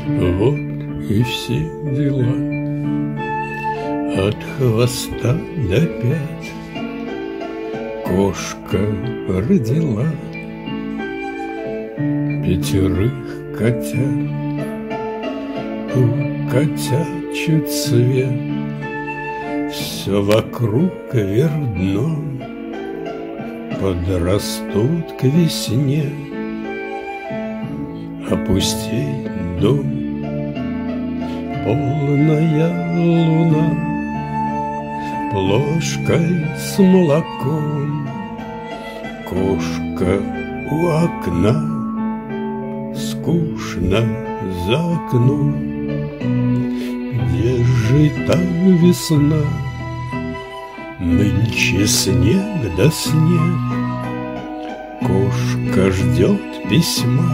Вот и все дела, от хвоста до пят. Кошка родила 5 котят. У котячий цвет, все вокруг верно, подрастут к весне. Опустей дом, полная луна, плошкой с молоком, кошка у окна, скучно за окном. Где же там весна? Нынче снег да снег. Кошка ждет письма,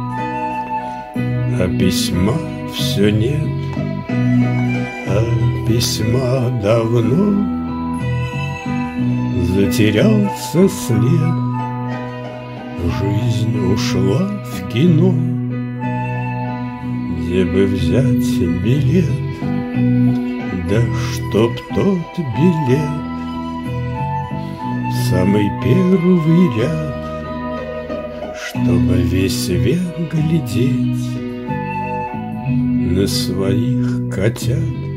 а письма все нет. А письма давно затерялся след. Жизнь ушла в кино. Где бы взять билет? Да чтоб тот билет в самый первый ряд, чтобы весь век глядеть на своих котят.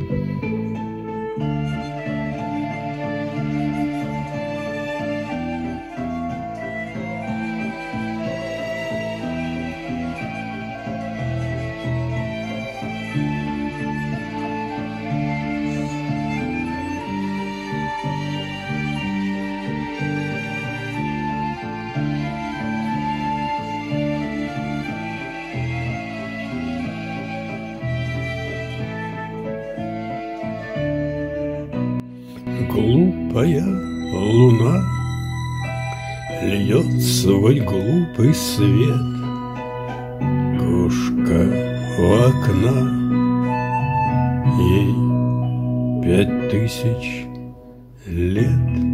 Глупая луна льет свой глупый свет. Кошка у окна, ей 5000 лет.